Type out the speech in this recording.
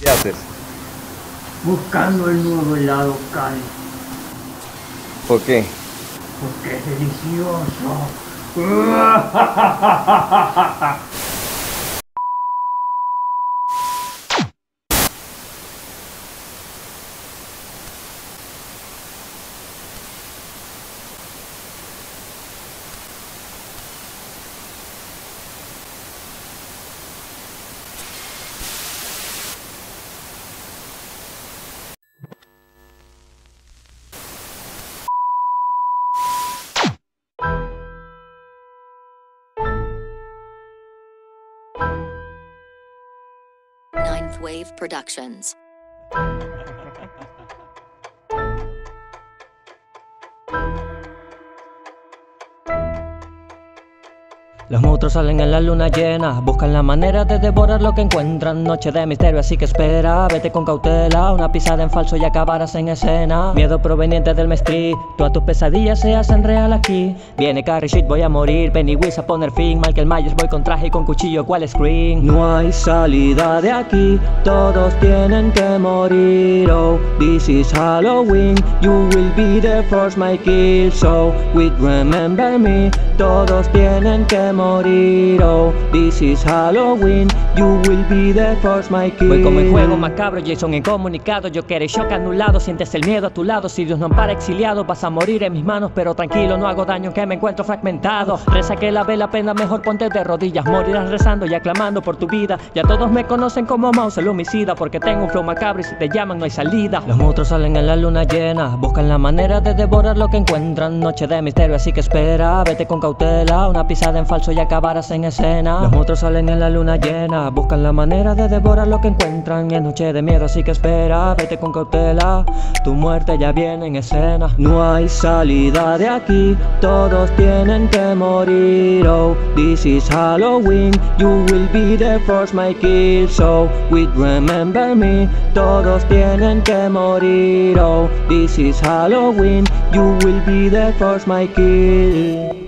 ¿Qué haces? Buscando el nuevo helado Cali, ¿Por qué? porque es delicioso. Ninth Wave Productions. Los monstruos salen en la luna llena, buscan la manera de devorar lo que encuentran. Noche de misterio, así que espera, vete con cautela. Una pisada en falso y acabarás en escena. Miedo proveniente del Street, todas tus pesadillas se hacen real aquí. Viene Carrie Shit, voy a morir, Pennywise a poner fin. Michael Myers, voy con traje y con cuchillo, ¿cuál screen? No hay salida de aquí, todos tienen que morir. Oh, this is Halloween, you will be the first my kill. So, with remember me, todos tienen que morir. Oh, this is Halloween, you will be the first my kill. Voy como el juego macabro, Jason incomunicado. Yo quiero shock anulado, sientes el miedo a tu lado. Si Dios no ampara exiliado, vas a morir en mis manos. Pero tranquilo, no hago daño que me encuentro fragmentado. Reza que la ve la pena, mejor ponte de rodillas. Morirás rezando y aclamando por tu vida. Ya todos me conocen como Mouse el homicida, porque tengo un flow macabro y si te llaman no hay salida. Los monstruos salen en la luna llena, buscan la manera de devorar lo que encuentran. Noche de misterio, así que espera, vete con cautela. Una pisada en falso y acabarás en escena. Los monstruos salen en la luna llena, buscan la manera de devorar lo que encuentran. Y es noche de miedo, así que espera, vete con cautela. Tu muerte ya viene en escena. No hay salida de aquí, todos tienen que morir. Oh, this is Halloween, you will be the first my kill. So, with remember me, todos tienen que morir. Oh, this is Halloween, you will be the first my kill.